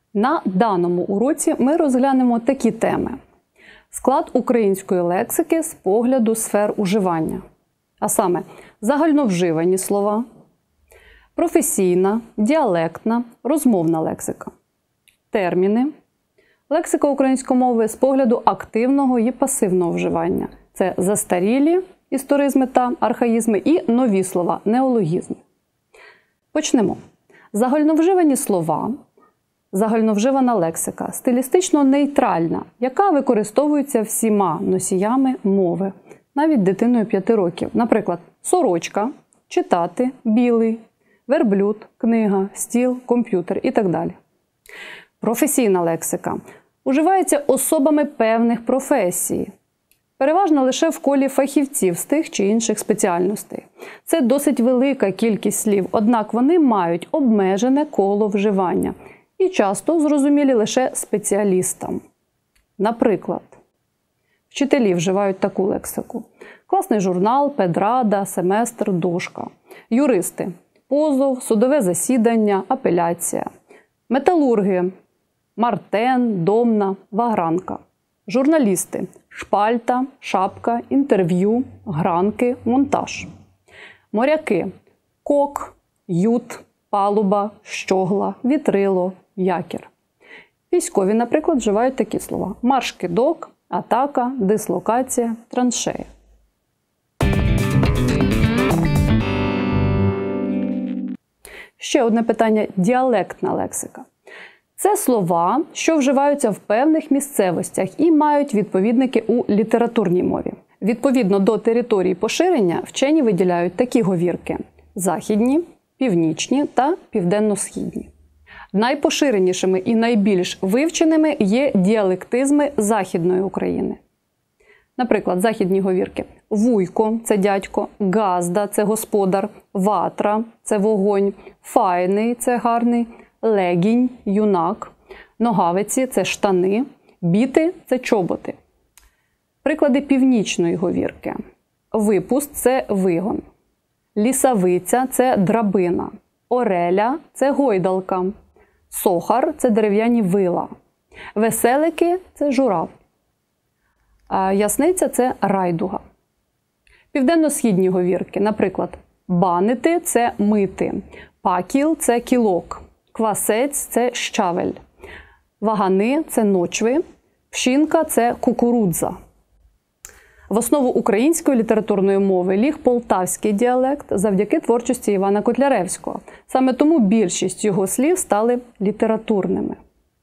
На даному уроці ми розглянемо такі теми. Склад української лексики з погляду сфер уживання. А саме, загальновживані слова, професійна, діалектна, розмовна лексика, терміни, лексика української мови з погляду активного і пасивного вживання. Це застарілі історизми та архаїзми і нові слова, неологізми. Почнемо. Загальновживані слова, загальновживана лексика, стилістично нейтральна, яка використовується всіма носіями мови, навіть дитиною 5 років. Наприклад, сорочка, читати, білий, верблюд, книга, стіл, комп'ютер і так далі. Професійна лексика уживається особами певних професій, переважно лише в колі фахівців з тих чи інших спеціальностей. Це досить велика кількість слів, однак вони мають обмежене коло вживання і часто зрозумілі лише спеціалістам. Наприклад, вчителі вживають таку лексику. Класний журнал, педрада, семестр, дошка. Юристи – позов, судове засідання, апеляція. Металурги – мартен, домна, вагранка. Журналісти – шпальта, шапка, інтерв'ю, гранки, монтаж. Моряки – кок, ют, палуба, щогла, вітрило, якір. Військові, наприклад, вживають такі слова. Марш-кидок, атака, дислокація, траншея. Ще одне питання – діалектна лексика. Це слова, що вживаються в певних місцевостях і мають відповідники у літературній мові. Відповідно до території поширення вчені виділяють такі говірки – західні, північні та південно-східні. Найпоширенішими і найбільш вивченими є діалектизми Західної України. Наприклад, західні говірки – вуйко – це дядько, газда – це господар, ватра – це вогонь, файний – це гарний, легінь – юнак, ногавиці – це штани, біти – це чоботи. Приклади північної говірки. Випуст – це вигон. Лісавиця – це драбина. Ореля – це гойдалка. Сохар – це дерев'яні вила. Веселики – це журав. Ясниця – це райдуга. Південно-східні говірки, наприклад, банити – це мити. Пакіл – це кілок. Квасець – це щавель. Вагани – це ночви. Пшінка – це кукурудза. В основу української літературної мови ліг полтавський діалект завдяки творчості Івана Котляревського. Саме тому більшість його слів стали літературними.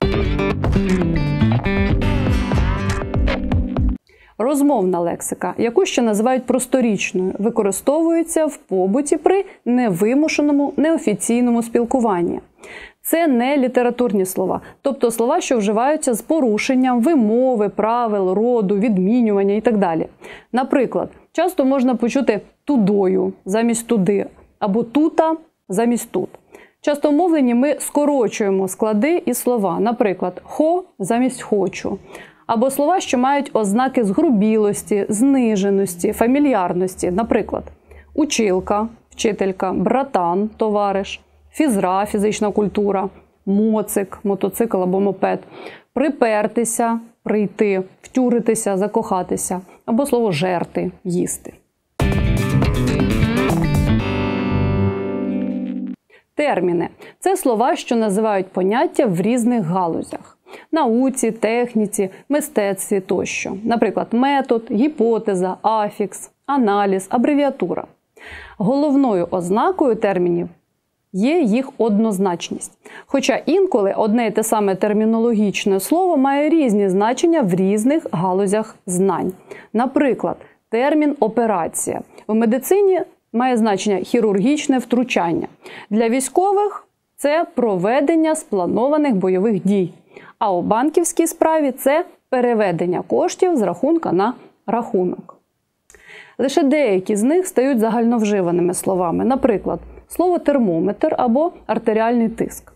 Розмовна лексика, яку ще називають просторічною, використовується в побуті при невимушеному, неофіційному спілкуванні. Це не літературні слова, тобто слова, що вживаються з порушенням вимови, правил, роду, відмінювання і так далі. Наприклад, часто можна почути «тудою» замість «туди» або «тута» замість «тут». Часто в мовленні ми скорочуємо склади і слова, наприклад, «хо» замість «хочу». Або слова, що мають ознаки згрубілості, зниженості, фамільярності, наприклад, училка, вчителька, братан, товариш, фізра, фізична культура, моцик, мотоцикл або мопед, припертися, прийти, втюритися, закохатися, або слово жерти, їсти. Терміни – це слова, що називають поняття в різних галузях. Науці, техніці, мистецтві тощо. Наприклад, метод, гіпотеза, афікс, аналіз, абревіатура. Головною ознакою термінів є їх однозначність. Хоча інколи одне й те саме термінологічне слово має різні значення в різних галузях знань. Наприклад, термін «операція» в медицині має значення «хірургічне втручання». Для військових – це проведення спланованих бойових дій. А у банківській справі це переведення коштів з рахунка на рахунок. Лише деякі з них стають загальновживаними словами. Наприклад, слово термометр або артеріальний тиск.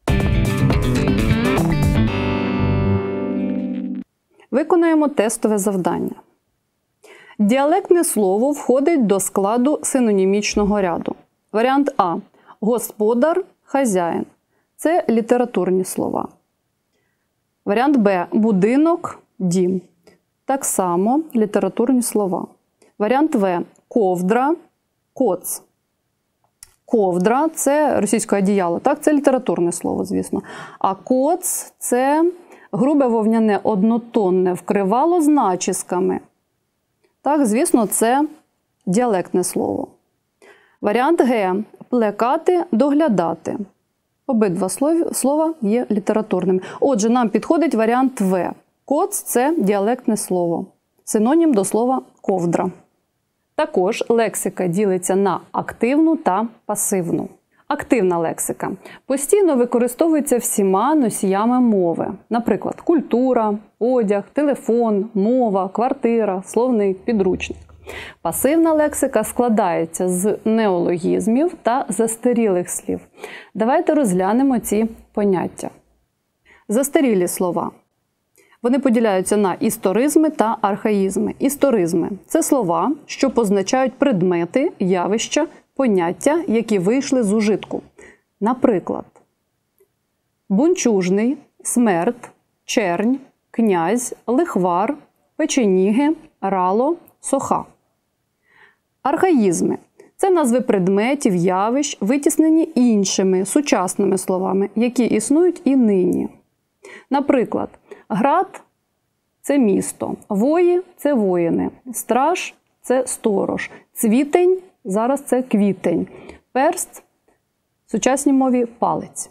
Виконаємо тестове завдання. Діалектне слово входить до складу синонімічного ряду. Варіант А – господар, хазяїн. Це літературні слова. Варіант Б – будинок, дім. Так само літературні слова. Варіант В – ковдра, коц. Ковдра – це російське одіяло, так? Це літературне слово, звісно. А коц – це грубе вовняне однотонне вкривало з начісками. Так, звісно, це діалектне слово. Варіант Г – плекати, доглядати. Обидва слова є літературними. Отже, нам підходить варіант В. Коц – це діалектне слово. Синонім до слова ковдра. Також лексика ділиться на активну та пасивну. Активна лексика постійно використовується всіма носіями мови. Наприклад, культура, одяг, телефон, мова, квартира, словник, підручник. Пасивна лексика складається з неологізмів та застарілих слів. Давайте розглянемо ці поняття. Застарілі слова. Вони поділяються на історизми та архаїзми. Історизми – це слова, що позначають предмети, явища, поняття, які вийшли з ужитку. Наприклад, бунчужний, смерть, чернь, князь, лихвар, печеніги, рало, соха. Архаїзми – це назви предметів, явищ, витіснені іншими, сучасними словами, які існують і нині. Наприклад, град – це місто, вої – це воїни, страж – це сторож, цвітень – зараз це квітень, перст – в сучасній мові палець.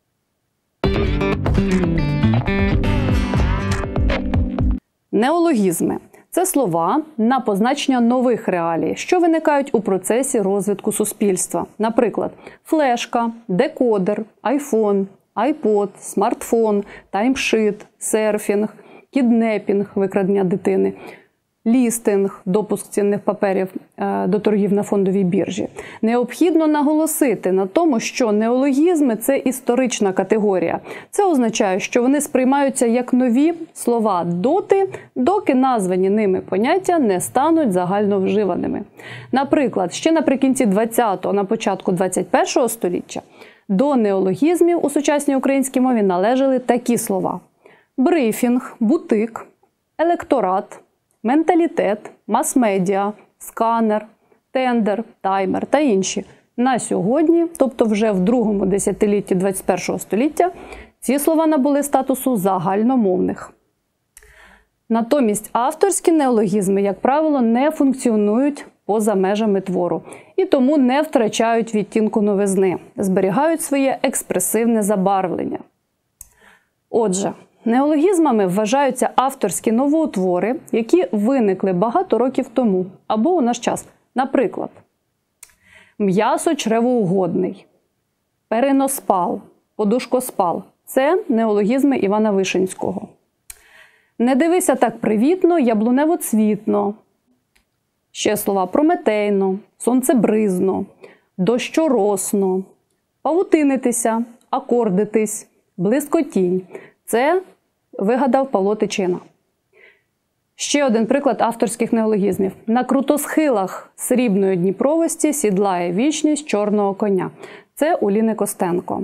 Неологізми – це слова на позначення нових реалій, що виникають у процесі розвитку суспільства. Наприклад, флешка, декодер, айфон, айпод, смартфон, таймшит, серфінг, кіднепінг – викрадення дитини, лістинг – допуск цінних паперів до торгів на фондовій біржі. Необхідно наголосити на тому, що неологізми – це історична категорія. Це означає, що вони сприймаються як нові слова доти, доки названі ними поняття не стануть загальновживаними. Наприклад, ще наприкінці 20-го, на початку 21-го століття до неологізмів у сучасній українській мові належали такі слова: брифінг, бутик, електорат, менталітет, мас-медіа, сканер, тендер, таймер та інші. На сьогодні, тобто вже в другому десятилітті 21 століття, ці слова набули статусу загальномовних. Натомість авторські неологізми, як правило, не функціонують поза межами твору і тому не втрачають відтінку новизни, зберігають своє експресивне забарвлення. Отже, неологізмами вважаються авторські новоутвори, які виникли багато років тому або у наш час. Наприклад, м'ясо-чревоугодний, переноспал, подушкоспал – це неологізми Івана Вишинського. Не дивися так привітно, яблунево-цвітно. Ще слова прометейно, сонцебризно, дощоросно, павутинитися, акордитись, блискотінь. Це вигадав Павло Тичина. Ще один приклад авторських неологізмів. На крутосхилах срібної Дніпровості сідлає вічність чорного коня. Це у Ліни Костенко.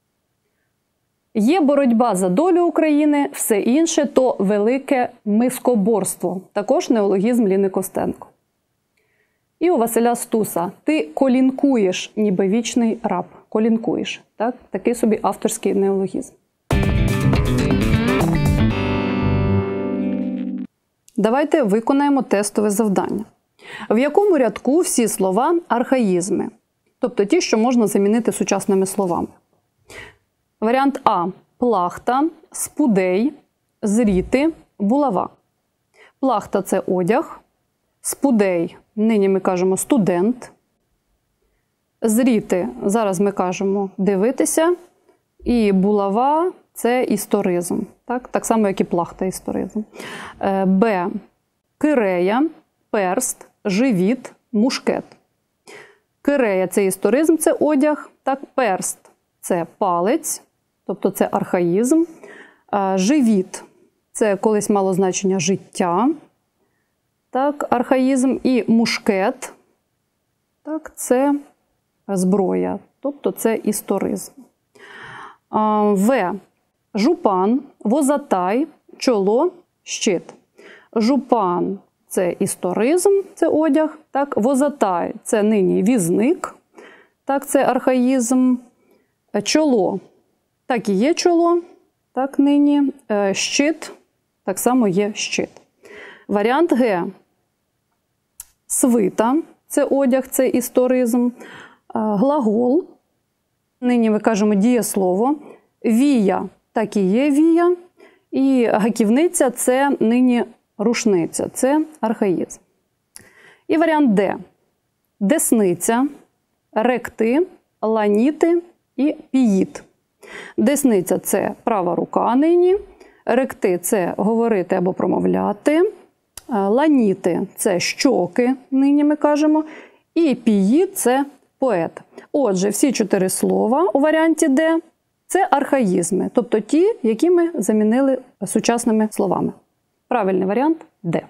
Є боротьба за долю України, все інше – то велике мискоборство. Також неологізм Ліни Костенко. І у Василя Стуса. Ти колінкуєш, ніби вічний раб. Колінкуєш. Так? Такий собі авторський неологізм. Давайте виконаємо тестове завдання. В якому рядку всі слова архаїзми? Тобто ті, що можна замінити сучасними словами. Варіант А – плахта, спудей, зріти, булава. Плахта – це одяг, спудей – нині ми кажемо студент, зріти – зараз ми кажемо дивитися, і булава – це історизм. Так само, як і плахта – історизм. Б – кирея, перст, живіт, мушкет. Кирея – це історизм, це одяг. Так, перст – це палець, тобто це архаїзм. Живіт – це колись мало значення життя. Так, архаїзм. І мушкет – це зброя, тобто це історизм. В. жупан, возатай, чоло, щит. Жупан – це історизм, це одяг. Так? Возатай – це нині візник, так, це архаїзм. Чоло – так і є чоло, так нині. Щит – так само є щит. Варіант Г. Свита – це одяг, це історизм. Глагол – нині ми кажемо дієслово. Вія – так і є вія. І гаківниця – це нині рушниця, це архаїзм. І варіант Д. Десниця, ректи, ланіти і піїт. Десниця – це права рука нині. Ректи – це говорити або промовляти. Ланіти – це щоки, нині ми кажемо. І піїт – це поет. Отже, всі 4 слова у варіанті Д – це архаїзми, тобто ті, які ми замінили сучасними словами. Правильний варіант – Д.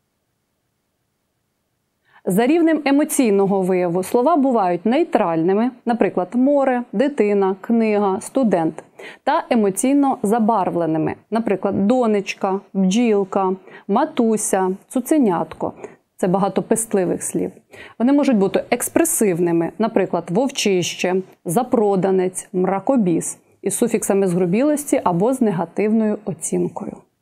За рівнем емоційного вияву слова бувають нейтральними, наприклад, море, дитина, книга, студент, та емоційно забарвленими, наприклад, донечка, бджілка, матуся, цуценятко. Це багато пестливих слів. Вони можуть бути експресивними, наприклад, вовчище, запроданець, мракобіс, із суфіксами згрубілості або з негативною оцінкою.